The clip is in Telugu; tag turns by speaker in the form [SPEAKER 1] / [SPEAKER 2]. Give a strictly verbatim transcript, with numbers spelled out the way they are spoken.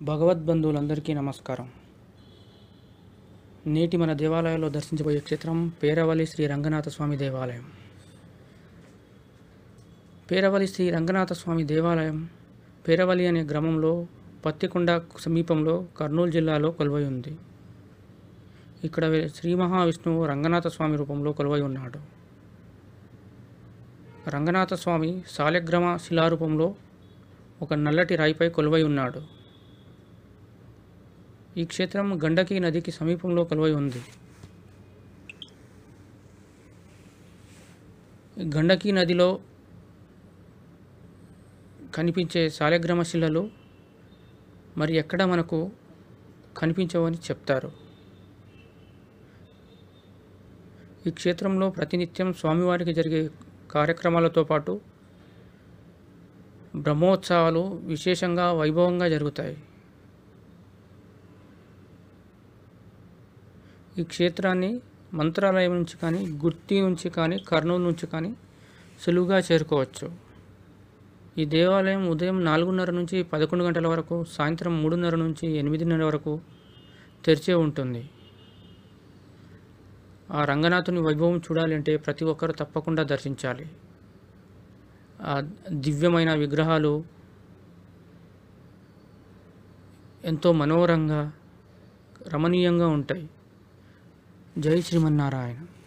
[SPEAKER 1] భగవద్బంధువులందరికీ నమస్కారం. నేటి మన దేవాలయంలో దర్శించబోయే క్షేత్రం పేరవలి శ్రీ రంగనాథ స్వామి దేవాలయం. పేరవలి శ్రీ రంగనాథ స్వామి దేవాలయం పేరవలి అనే గ్రామంలో పత్తికొండ సమీపంలో కర్నూలు జిల్లాలో కొలువై ఉంది. ఇక్కడ శ్రీ మహావిష్ణువు రంగనాథ స్వామి రూపంలో కొలువై ఉన్నాడు. రంగనాథ స్వామి శాలగ్రామ శిలారూపంలో ఒక నల్లటి రాయిపై కొలువై ఉన్నాడు. ఈ క్షేత్రం గండకీ నదికి సమీపంలో కొలువై ఉంది. గండకీ నదిలో కనిపించే శాలగ్రామ శిలలు మరి ఎక్కడ మనకు కనిపించవని చెప్తారు. ఈ క్షేత్రంలో ప్రతినిత్యం స్వామివారికి జరిగే కార్యక్రమాలతో పాటు బ్రహ్మోత్సవాలు విశేషంగా వైభవంగా జరుగుతాయి. ఈ క్షేత్రాన్ని మంత్రాలయం నుంచి కానీ, గుర్తి నుంచి కానీ, కర్నూలు నుంచి కానీ సులువుగా చేరుకోవచ్చు. ఈ దేవాలయం ఉదయం నాలుగున్నర నుంచి పదకొండు గంటల వరకు, సాయంత్రం మూడున్నర నుంచి ఎనిమిదిన్నర వరకు తెరిచే ఉంటుంది. ఆ రంగనాథుని వైభవం చూడాలి అంటే ప్రతి ఒక్కరు తప్పకుండా దర్శించాలి. ఆ దివ్యమైన విగ్రహాలు ఎంతో మనోహరంగా రమణీయంగా ఉంటాయి. జై శ్రీమన్నారాయణ.